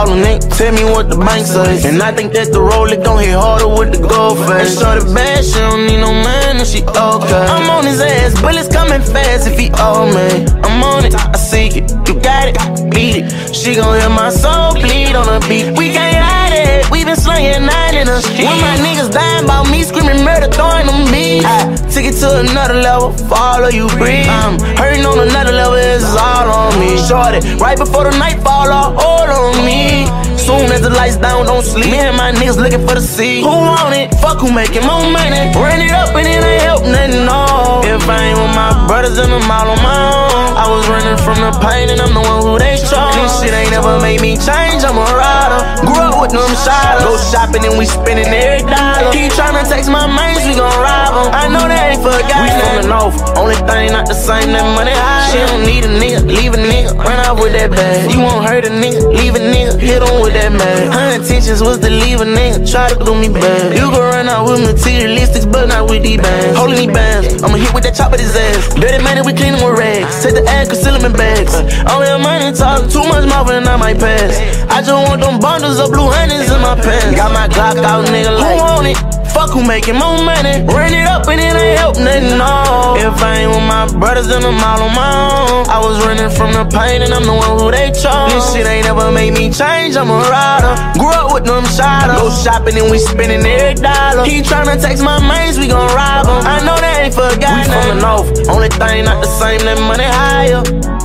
call a nigga, tell me what the bank says. And I think that the Rolex gon' hit harder with the gold face. And shorty bad, she don't need no man and she okay. I'm on his ass, bullets coming fast if he owe me. I'm on it, I seek it, you got it, beat it. She gon' hear my soul bleed on the beat. We can't hide it, we been slinging 9 in the street. When my niggas dying about me, screaming murder, throwing them beats. I took it to another level, follow you breathe. I'm hurting on another level, it's all on me. Shorty, right before the night fall, all on me. Soon as the lights down, don't sleep. Me and my niggas looking for the sea. Who want it? Fuck who making more money. Run it up and it ain't help nothing, no. If I ain't with my brothers and I'm all on my own. I was running from the pain and I'm the one who they chose. This shit ain't never made me change, I'm a rider. Grew up with them shotters. Go shopping and we spending every dollar. Keep tryna text my mains, we gon' rob them. I know they ain't forgot. We from the north, only thing not the same, that money high. She don't need a nigga, leave a nigga, run out with that bag. You won't hurt a nigga, leave a nigga, hit on with that man. Her intentions was to leave a nigga, try to do me bad. You gon' run out with materialistics, but not with these bands. Holding these bands, I'ma hit with that chop at his ass. Dirty money, we clean him with rags. Take the ass, conceal him in bags. All that money talk, too much mouth and I might pass. I just want them bundles of blue honey's in my pants. Got my Glock out, nigga, like, who want it? Fuck who making more money. Run it up and it ain't help nothing, no. If I ain't with my brothers, then I'm all on my own. I was running from the pain and I'm the one who they chose. This shit ain't never made me change, I'm a rider. Grew up with them shotters. Go shopping and we spending every dollar. He tryna text my mains, we gon' rob them. I know they ain't forgot. We from the north, only thing not the same, that money higher.